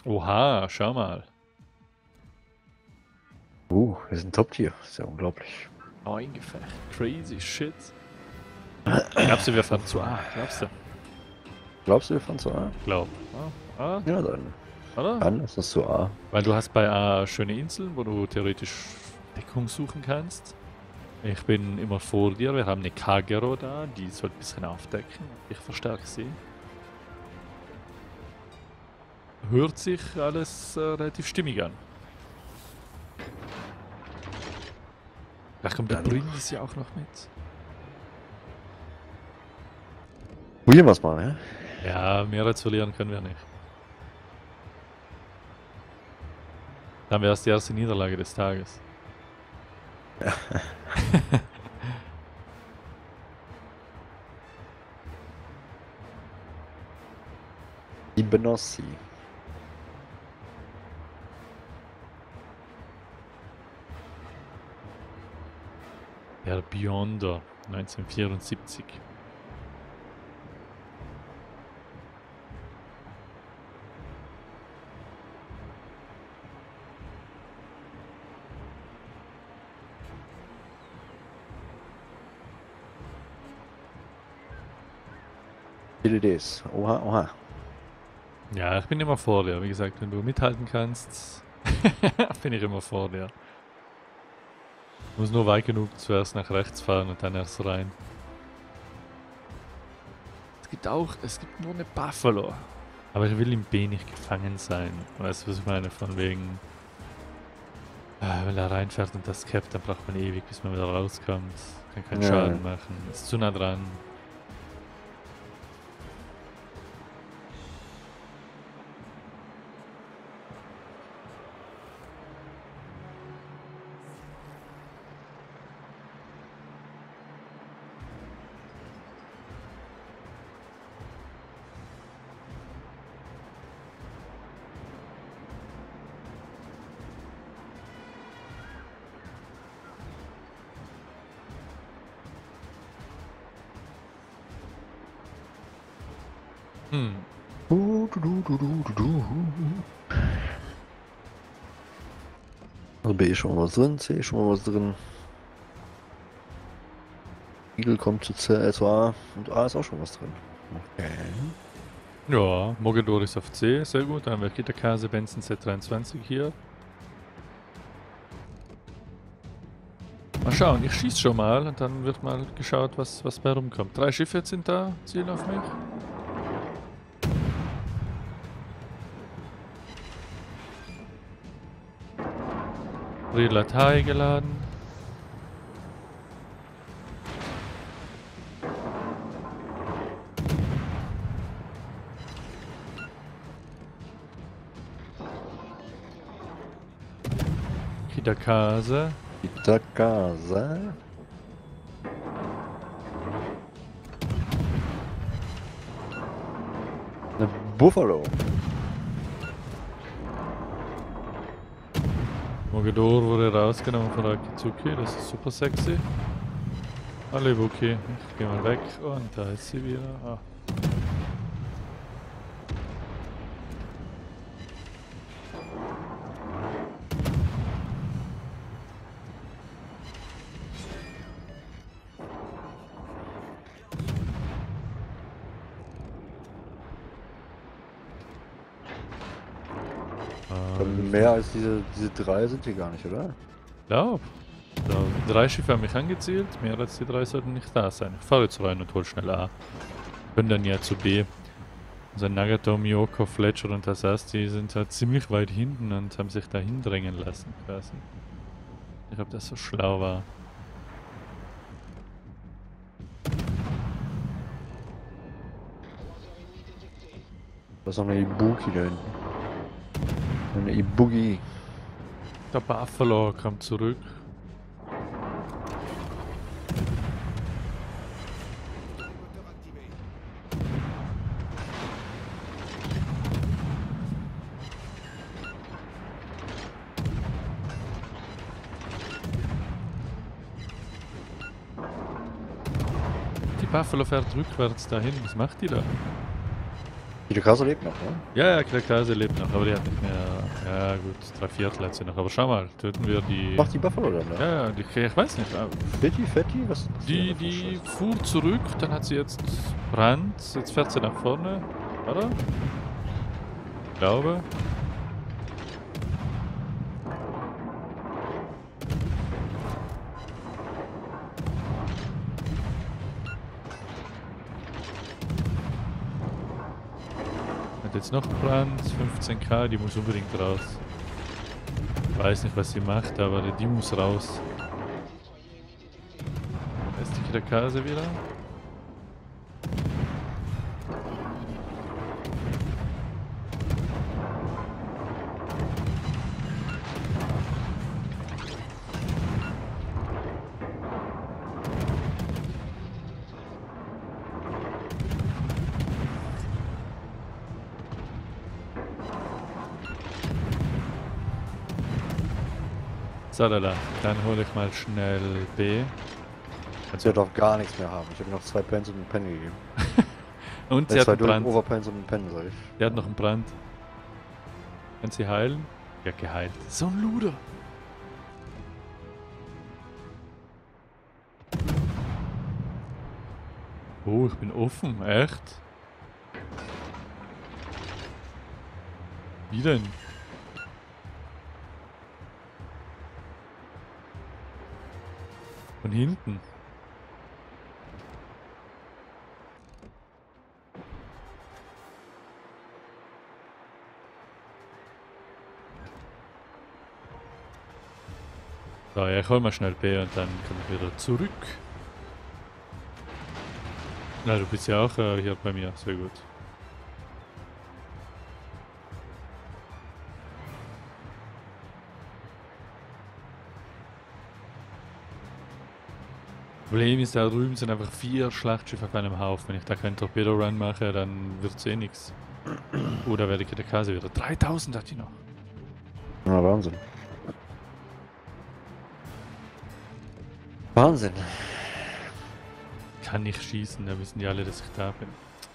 Oha, schau mal. Wir sind Top-Tier. Ist ja unglaublich. 9 Gefecht. Crazy shit. Glaubst du, wir fahren zu A? Glaubst du? Glaubst du, wir fahren zu A? Glaub. A? Ja, dann. Oder? Dann ist das zu A. Weil du hast bei A schöne Inseln, wo du theoretisch Deckung suchen kannst. Ich bin immer vor dir. Wir haben eine Kagero da, die soll ein bisschen aufdecken. Ich verstärke sie. Hört sich alles relativ stimmig an. Vielleicht kommt der Brindis ja auch noch mit. Probieren wir es mal, ne? Ja, mehr als verlieren können wir nicht. Dann wäre es die erste Niederlage des Tages. Die Benossi. Der Beyonder 1974. DDDs. Oha, oha. Ja, ich bin immer vor dir. Wie gesagt, wenn du mithalten kannst, bin ich immer vor dir. Ich muss nur weit genug zuerst nach rechts fahren und dann erst rein. Es gibt nur eine Buffalo. Aber ich will im B nicht gefangen sein. Weißt du, was ich meine? Von wegen, wenn er reinfährt und das capt, dann braucht man ewig, bis man wieder rauskommt. Kann keinen Schaden machen. Ist zu nah dran. Also B ist schon mal was drin, C ist schon mal was drin. Eagle kommt zu A und A ist auch schon was drin. Okay. Ja, Mogador ist auf C, sehr gut. Dann haben wir Kittakase, Benson Z23 hier. Mal schauen, ich schieße schon mal und dann wird mal geschaut, was bei rumkommt. 3 Schiffe jetzt sind da, zielen auf mich. Relatei geladen. Kittakase. Kittakase. Eine Buffalo. Mogador wurde rausgenommen von Akizuki, das ist super sexy. Alle Ibuki, ich geh mal weg und da ist sie wieder. Ah. Mehr als diese 3 sind hier gar nicht, oder? Ja, 3 Schiffe haben mich angezielt, mehr als die 3 sollten nicht da sein. Ich fahre jetzt rein und hol schnell A. Können dann ja zu B. Also Nagato, Miyoko, Fletcher und Asasti sind halt ziemlich weit hinten und haben sich da hindrängen lassen quasi. Ich glaube, das so schlau war. Da ist noch eine Ibuki da hinten. Eine Ibugi. Der Buffalo kommt zurück. Die Buffalo fährt rückwärts dahin. Was macht die da? Die Kirikasa lebt noch, ne? Ja, Krakase lebt noch, aber die hat nicht mehr. Ja, gut, 3/4 hat sie noch. Aber schau mal, töten wir die. Macht die Buffalo dann, ne? Ja, ich weiß nicht. Fetti? Was ist das Die, denn für die Scheiße? fuhr zurück, dann hat sie jetzt Brand. Jetzt fährt sie nach vorne, oder? Ich glaube. Hat jetzt noch Brand, 15k, die muss unbedingt raus. Ich weiß nicht, was sie macht, aber die muss raus. Da ist die Kirakase wieder. So, dann hole ich mal schnell B. Sie darf gar nichts mehr haben. Ich habe noch 2 Pens und einen Pen gegeben. Und sie hat 2 einen Brand. Overpens und einen Pen, sag ich. Die hat noch einen Brand. Kann sie heilen? Ja, geheilt. So ein Luder. Oh, ich bin offen. Echt? Wie denn? Von hinten. So, ja, ich hol mal schnell B und dann komme ich wieder zurück. Na, du bist ja auch hier bei mir. Sehr gut. Problem ist, da drüben sind einfach 4 Schlachtschiffe auf einem Haufen. Wenn ich da keinen Torpedo-Run mache, dann wird's eh nix. Oder werde ich der Kase wieder. 3000 hat die noch. Na, Wahnsinn. Wahnsinn. Kann nicht schießen, da wissen die alle, dass ich da bin.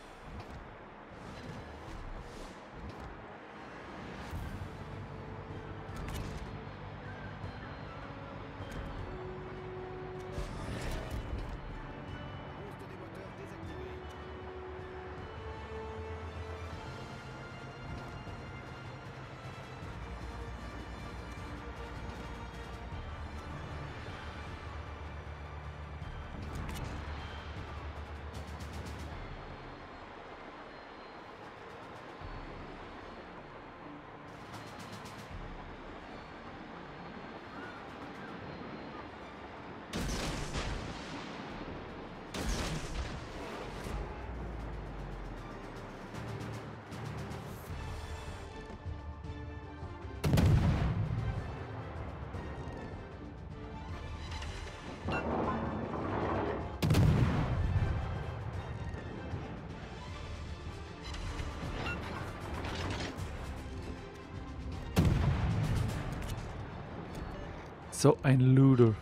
So ein Luder.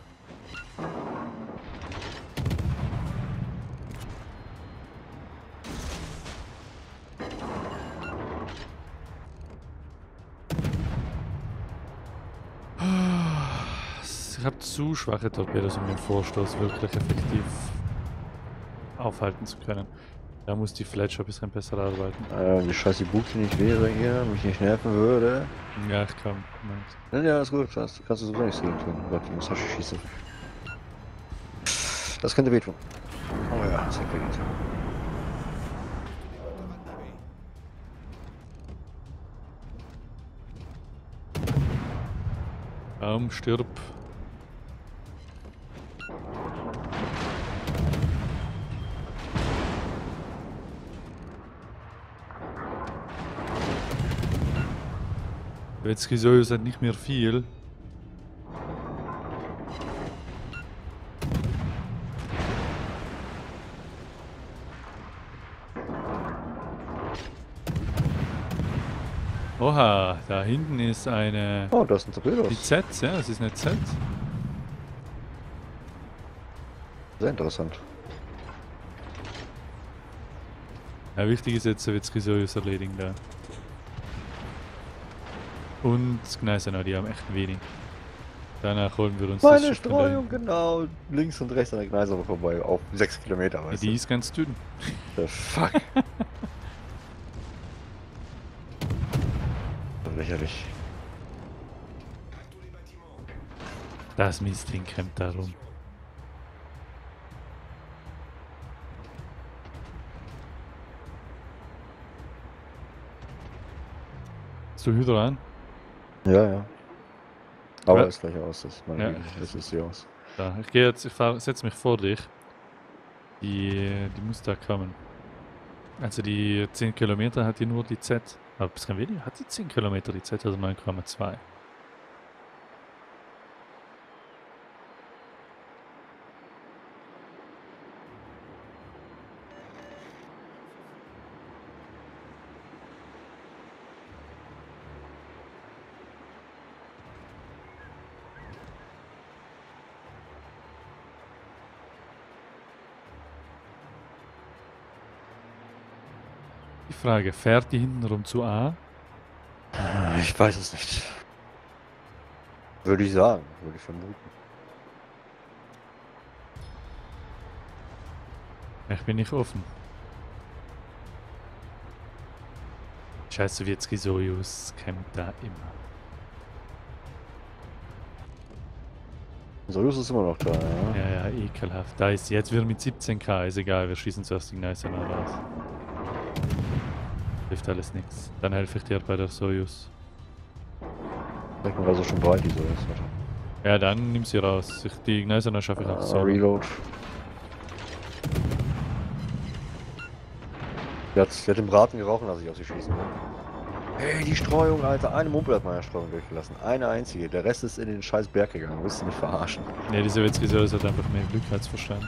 Ich habe zu schwache Torpedos, um den Vorstoß wirklich effektiv aufhalten zu können. Da muss die Fletcher ein bisschen besser arbeiten. Die scheiße Buch nicht wäre hier, mich nicht nerven würde. Ja, ich kann. Ja, ist gut, das kannst du sowieso nicht so tun. Warte, ich muss Hasche schießen. Das könnte wehtun. Oh ja, das hat wehgetan. Stirb. Jetzt ist halt nicht mehr viel. Oha, da hinten ist eine... Oh, da ist ein Torpedo. Die Z, ja, das ist eine Z. Sehr interessant. Ja, wichtig ist jetzt, wird es Soyuz erledigen da. Und Gneisenau, die haben echt wenig. Danach holen wir uns das Meine Schiff von da Streuung, hinten. genau. Links und rechts an der Gneise vorbei. Auf 6 Kilometer, Ja, weißt die du. ist ganz dünn. The fuck? Lächerlich. Das Mistding kämpft da rum. Hast du Hydro an? Ja, ja. Aber Ja. ist gleich aus, das ist Ja. meine Güte, das ist sie aus. Da, ich gehe jetzt, setze mich vor dich. Die muss da kommen. Also die 10 Kilometer hat die nur die Z. Aber ein bisschen weniger. Hat die 10 Kilometer die Z, also 9,2. Die Frage, fährt die hintenrum zu A? Ich weiß es nicht. Würde ich sagen, würde ich vermuten. Ich bin nicht offen. Scheiß Sowjetski Soyuz kämpft da immer. Soyuz ist immer noch da, ja. Ja, ja, ekelhaft. Da ist jetzt wieder mit 17k, ist egal, wir schießen zuerst die Gneisenau raus. Hilft alles nichts. Dann helfe ich dir bei der Soyuz. Sag mal, also schon breit, die Soyuz. Ja, dann nimm sie raus. Die Gneisenau schaffe ich auch so. Reload. Die hat den Braten geraucht und lasse ich auf sie schießen. Hey, die Streuung, Alter. Eine Mumpel hat meine Streuung durchgelassen. Eine einzige. Der Rest ist in den scheiß Berg gegangen. Willst du mich verarschen? Ne, die Sowjetski Soyuz hat einfach mehr Glück als Verstand.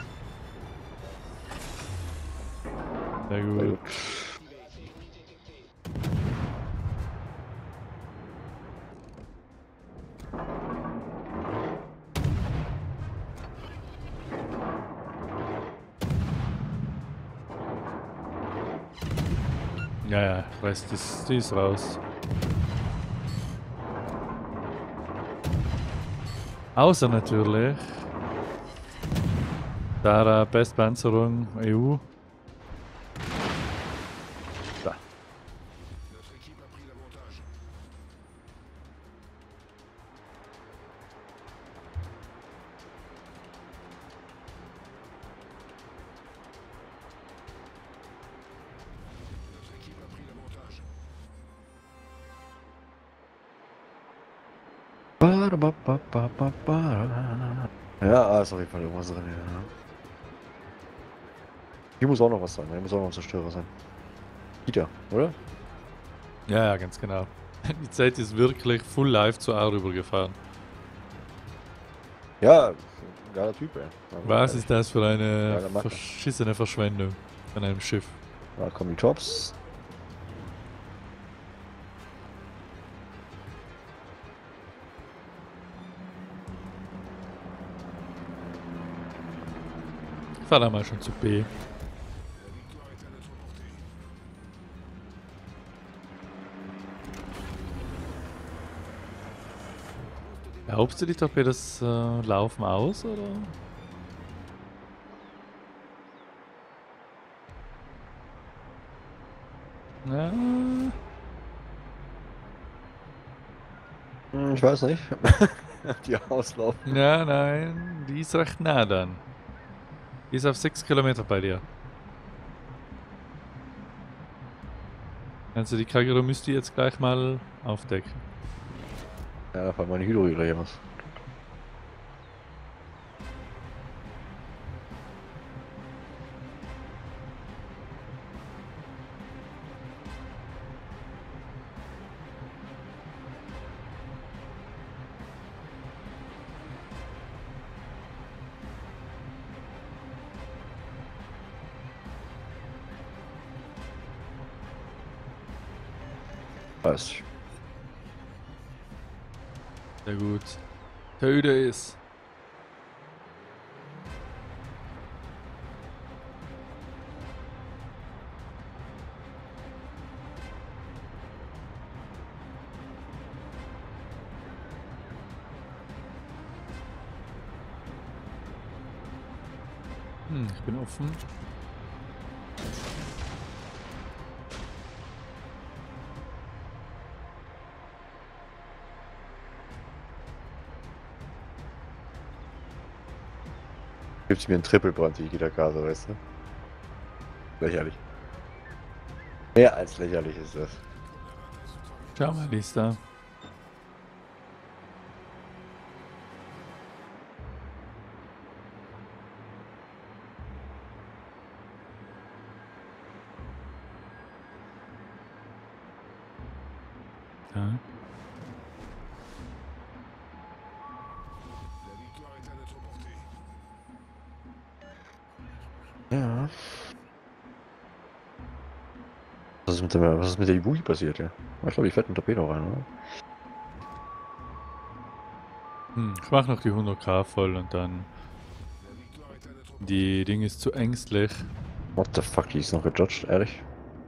Sehr gut. Sehr gut. Ja, ja, Rest die ist raus. Außer natürlich der Bestpanzerung EU. Da. Ja, ist auf jeden Fall irgendwas drin, ja. Hier muss auch noch was sein, hier muss auch noch ein Zerstörer sein. Kita, oder? Ja, ja, ganz genau. Die Zeit ist wirklich full live zu A rübergefahren. Ja, geiler Typ, ey. Was ist das für eine Geiler Macke. verschissene Verschwendung von einem Schiff? Da kommen die Tops. Ich fahr da mal schon zu B. Glaubst du, die Torpedos laufen aus, oder? Ja, Ich weiß nicht. Die auslaufen. ja, nein, die ist recht nah dann. Die ist auf 6 Kilometer bei dir. Also die Kagero müsste jetzt gleich mal aufdecken. Ja, da fallen meine Hydro gleich aus. Weiß ich. Sehr gut. Töte ist. Ich bin offen. Gibt's mir einen Triple-Brand, wie jeder Karte, weißt du? Lächerlich. Mehr als lächerlich ist das. Schau mal, wie ist da. Ja. Ja. Was ist mit der Ibuki passiert, ja? Ich glaube, ich fährt ein Torpedo rein, oder? Ich mach noch die 100k voll und dann... Die Ding ist zu ängstlich. What the fuck, die ist noch gejudged, ehrlich?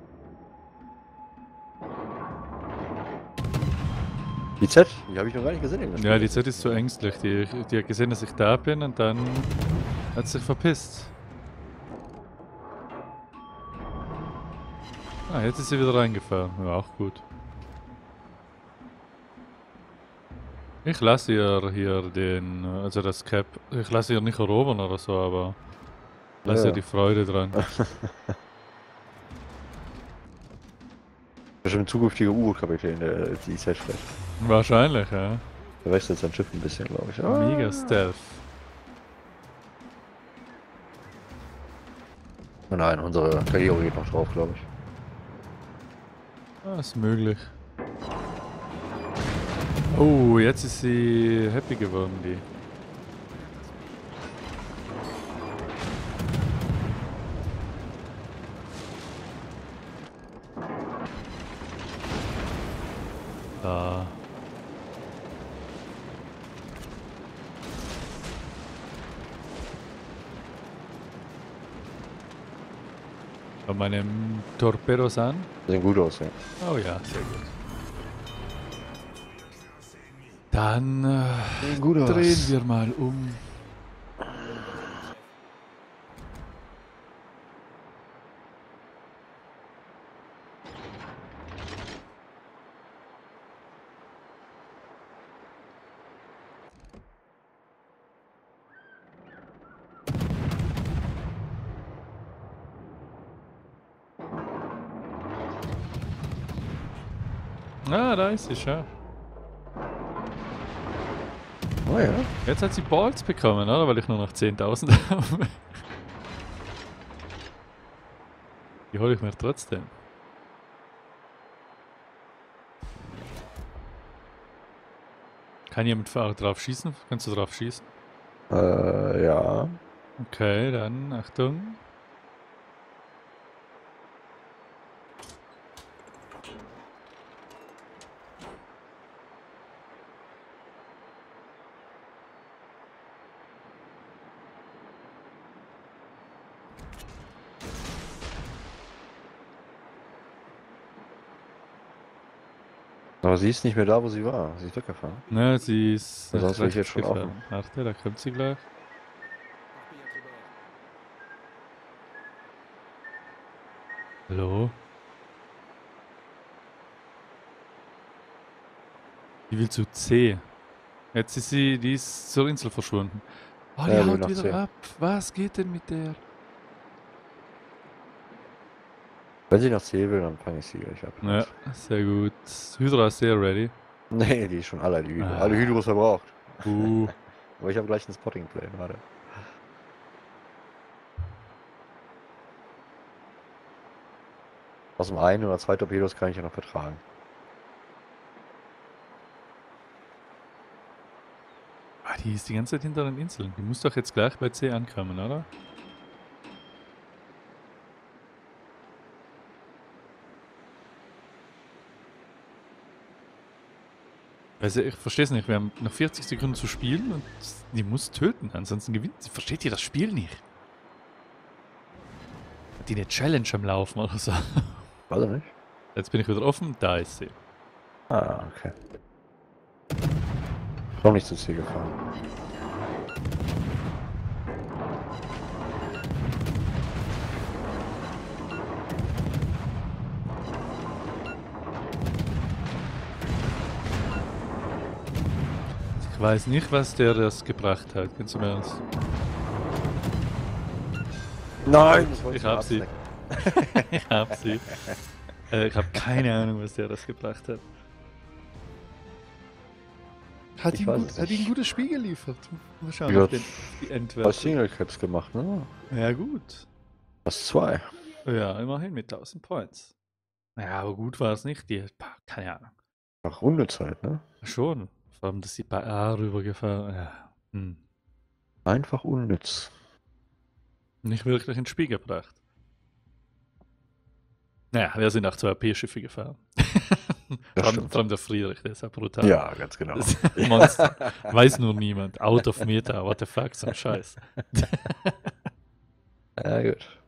Die Z? Die habe ich noch gar nicht gesehen. in dem Ja, Spiel. die Z ist zu ängstlich. Die hat gesehen, dass ich da bin und dann hat sie sich verpisst. Ah, jetzt ist sie wieder reingefahren. Ja, auch gut. Ich lasse ihr hier den, also das Cap, ich lasse ihr nicht erobern oder so, aber lasse Ja. ihr die Freude dran. Bestimmt ein zukünftiger U-Boot-Kapitän, der die Z fährt. Wahrscheinlich, ja. Der wechselt sein Schiff ein bisschen, glaube ich. Mega Stealth. Nein, unsere Karriere geht noch drauf, glaube ich. Ah, ist möglich. Oh, jetzt ist sie happy geworden, die. Da. Bei meinem Torpedos an. Sehen gut aus, ja. Oh ja, sehr gut. Dann Sehen gut aus. drehen wir mal um. Ah, da ist sie schon. Oh ja. Jetzt hat sie Balls bekommen, oder? Weil ich nur noch 10.000 habe. Die hole ich mir trotzdem. Kann jemand drauf schießen? Kannst du drauf schießen? Ja. Okay, dann Achtung. Aber sie ist nicht mehr da, wo sie war. Sie ist weggefahren. Ne, sie ist Ja, sonst wäre ich jetzt schon gefahren. offen. Warte, da kommt sie gleich. Hallo? Die will zu C. Jetzt ist sie, die ist zur Insel verschwunden. Oh, die Ja, die will haut nach wieder C. ab. Was geht denn mit der? Wenn sie nach C will, dann fange ich sie gleich ab. Ja, sehr gut. Hydra ist sehr ready. Nee, die ist schon alle, die Hydro. Ah. Alle Hydros verbraucht. Uh, Aber ich habe gleich ein Spotting-Play, warte. Aus dem einen oder zwei Torpedos kann ich ja noch vertragen. die ist die ganze Zeit hinter den Inseln. Die muss doch jetzt gleich bei C ankommen, oder? Also ich verstehe es nicht, wir haben noch 40 Sekunden zu spielen und die muss töten, ansonsten gewinnt sie. Versteht ihr das Spiel nicht? Hat die eine Challenge am Laufen oder so? Weiß ich nicht. Jetzt bin ich wieder offen, da ist sie. Ah, okay. Noch nicht zu C gefahren. Ich weiß nicht, was der das gebracht hat. Ganz im Ernst. Nein! Ich hab sie. Ich hab sie. Ich habe keine Ahnung, was der das gebracht hat. Hat Ich ihm weiß gut, es hat ihm ein nicht. gutes Spiel geliefert. Mal schauen, Ja, auf die Bei Endwerte. Single Caps gemacht, ne? Ja, gut. Das 2. Ja, immerhin mit 1000 Points. Ja, aber gut war es nicht. Keine Ahnung. Nach Rundezeit, ne? Schon. Vor allem, dass sie bei A rübergefahren. Ja. Einfach unnütz. Nicht wirklich ins Spiel gebracht. Naja, wir sind auch 2 AP-Schiffe gefahren. Das vor stimmt. allem der Friedrich, der ist ja brutal. Ja, ganz genau. Das ist ein Monster. Weiß nur niemand. Out of Meta, what the fuck, so ein Scheiß. Ja, gut.